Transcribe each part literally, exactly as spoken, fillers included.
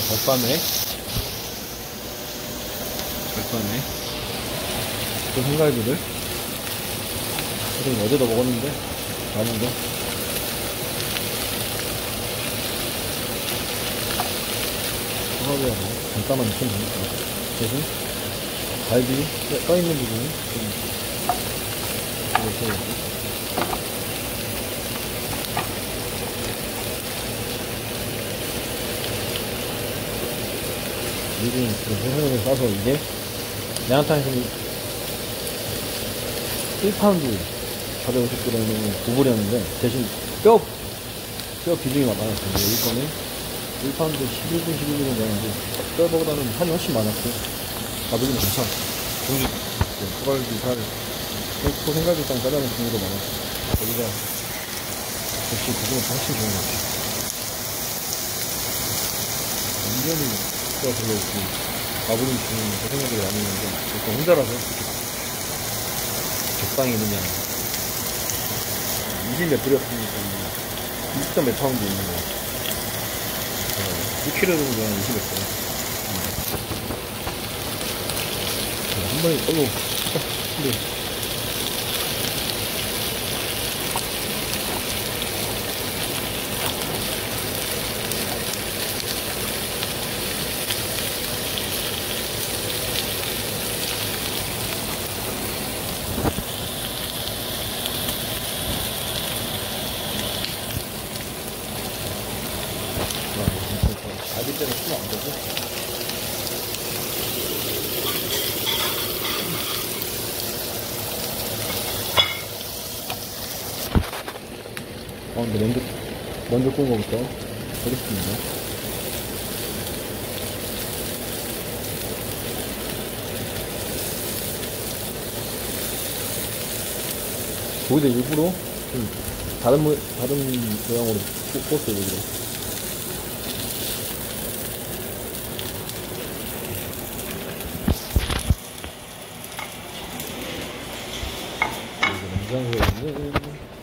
절반에 절반에 그 생갈비를 그럼 어제도 먹었는데 남은 거 생갈비하고 잠깐만 익히면 되니까 대신 갈비 떠있는 부분은 좀 이렇게 해야지. 미리 그 소금을 싸서 이게 내한탕에서는 일 파운드 사백오십 그램을 구부렸는데 대신 뼈, 뼈 비중이 많았어요. 이거는 일 파운드 십일 분, 십일 분은 되는데 뼈보다는 살이 훨씬 많았고 가격은 괜찮아. 종지 소갈비 살, 소생갈비탕 짜장면 종류도 많았고 거기가 역시 그거는 훨씬 좋은 것 같아요. 완전히 뼈 별로 없고 가부림 주는 소생갈비가 많이 있는데 일단 혼자라서 적당히 있느냐 이십 몇 뿌렸으니까 이십 점 몇 파운드 있는 거 일 킬로그램 정도 한 이십 몇 뿌려 한 번에 걸로 근데 갈비 때문에 쓰면 안 되고. 어, 근데 먼저, 먼저 구운 거부터 하겠습니다. 거기다 일부러 좀 다른 모, 다른 모양으로 구웠어요, 여기로. 냉장고에는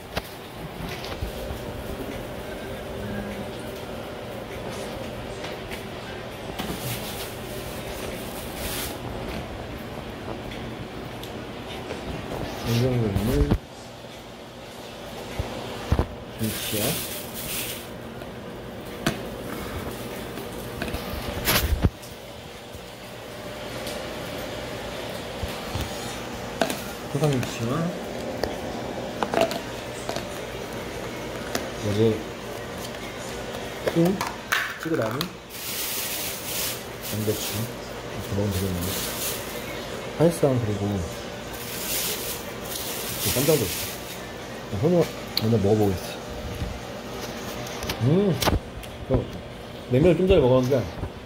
냉장고에는 김치야 포장김치와 여기 콩 찍어 남은 양배추 이렇게 넣으면 되겠네요. 파이스랑 그리고 깜짝도 있어. 손으로 먼저 먹어보겠어. 음, 저 냉면을 좀 전에 먹었는데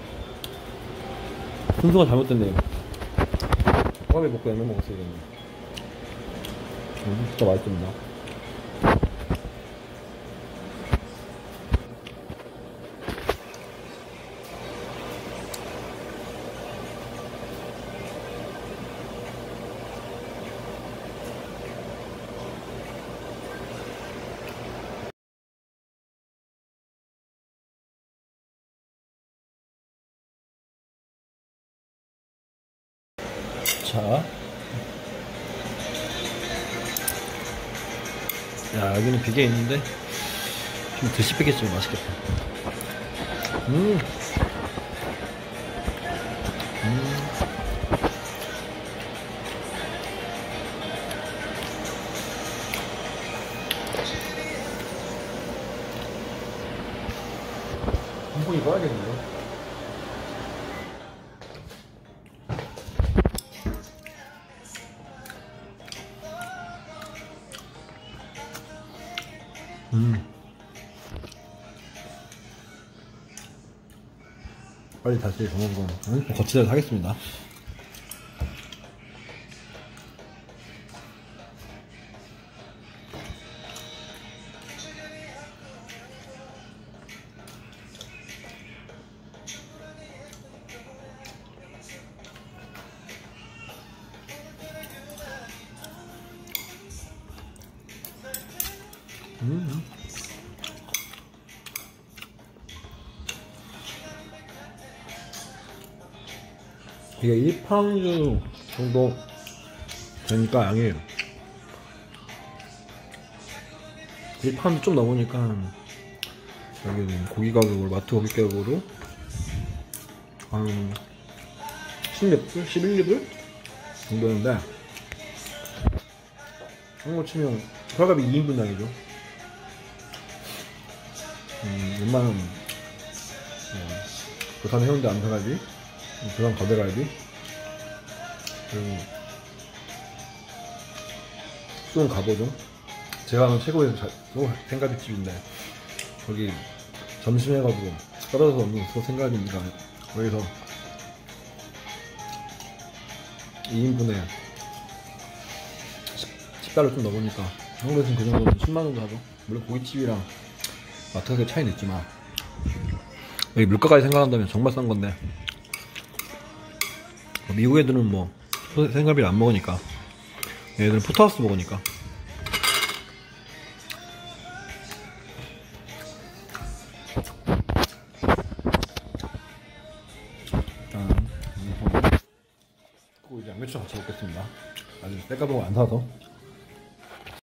순서가 잘못됐네요. 호감에 먹고 냉면 먹었어야 되겠네. 음, 진짜 맛있습니다. 자, 야, 여기는 비계 있는데 좀 드시 뺏겠지만 맛있겠다. 음, 음, 한 번 입어야겠네요. 음. 빨리 다시 좋은 거 거치대로 하겠습니다. 음. 이게 일 파운드 정도 되니까 양이 일 파운드 좀 넘으니까 여기는 고기 가격으로, 마트 고기 가격으로 한 십몇 불? 십일 불? 정도였는데 한거 치면 설갈비 이 인분 양이죠. 음, 웬만한 어, 부산 해운대 암사갈비, 부산 거대갈비, 그리고 수원 가보죠. 제가 아는 최고의 생갈비집인데 거기 점심 해가지고 떨어져서 없는 그 생갈비입니다. 거기서 이 인분에 십 달러 좀 넘으니까 한국에서는 그 정도면 십만 원 정도 하죠. 물론 고깃집이랑 마트 가격 차이는 있지만 여기 물가까지 생각한다면 정말 싼 건데, 미국 애들은 뭐 생갈비를 안 먹으니까, 얘들은 포트하우스 먹으니까. 일단 꼭 이제 양배추 같이 먹겠습니다. 아직 쌀가루가 안 사서.